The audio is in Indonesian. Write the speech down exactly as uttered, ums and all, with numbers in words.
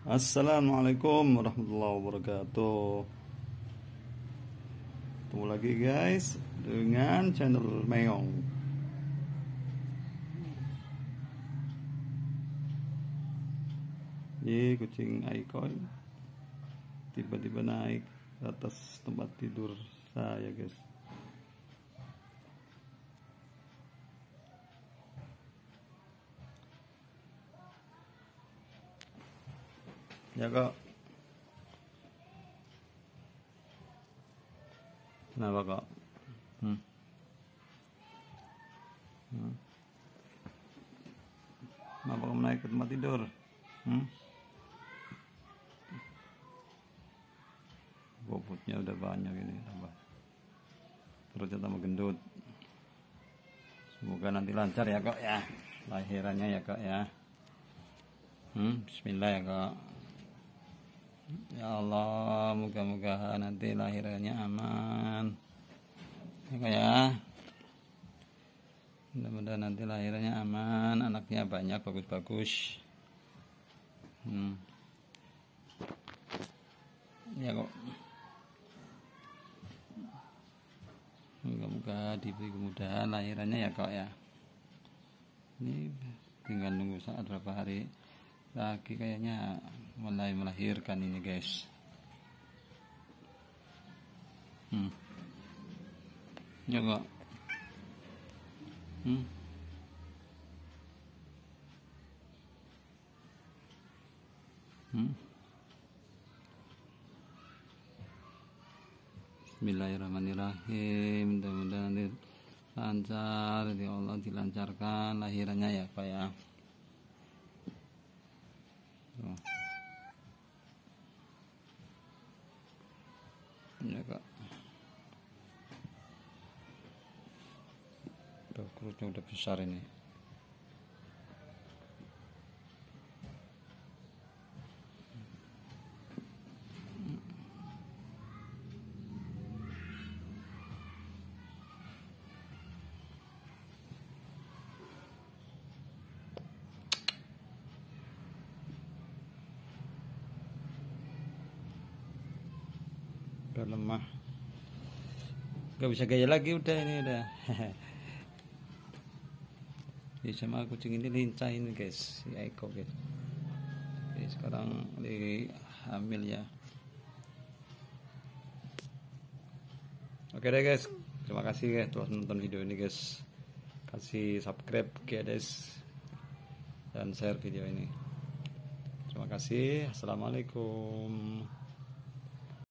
Assalamualaikum warahmatullahi wabarakatuh. Ketemu lagi guys dengan channel Meong. Ini kucing Aikoi tiba-tiba naik ke atas tempat tidur saya guys. Ya kok. Kenapa kok? Hmm. Hmm. Kenapa kamu naik ke tempat tidur? Hmm? Bobotnya udah banyak ini, tambah perutnya tambah gendut. Semoga nanti lancar ya kok ya, lahirannya ya kok ya. Hmm, Bismillah ya kok. Ya Allah, moga-moga nanti lahirannya aman ya kok ya. Mudah-mudahan nanti lahirannya aman, anaknya banyak, bagus-bagus. Hmm. Ya kok. Moga-moga diberi kemudahan lahirannya ya kok ya. Ini tinggal nunggu saat berapa hari lagi kayaknya mulai melahirkan ini guys. Hmm. Ya kok. Hmm. Hmm. Bismillahirrahmanirrahim. Mudah-mudahan lancar, ya Allah dilancarkan lahirannya ya Pak ya. Tuh. Ya Kak. Tuh, perutnya udah besar ini. Udah lemah, gak bisa gaya lagi, udah ini udah. Jadi sama kucing ini lincah ini guys, si Aiko guys. Jadi sekarang lagi hamil ya. Oke deh guys, terima kasih guys telah nonton video ini guys. Kasih subscribe guys dan share video ini. Terima kasih. Assalamualaikum.